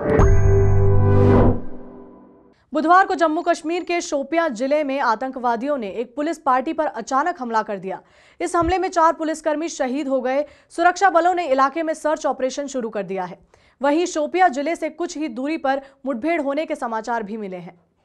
बुधवार को जम्मू कश्मीर के शोपियां जिले में आतंकवादियों ने एक पुलिस पार्टी पर अचानक हमला कर दिया। इस हमले में 4 पुलिसकर्मी शहीद हो गए। सुरक्षा बलों ने इलाके में सर्च ऑपरेशन शुरू कर दिया है। वहीं शोपियां जिले से कुछ ही दूरी पर मुठभेड़ होने के समाचार भी मिले हैं।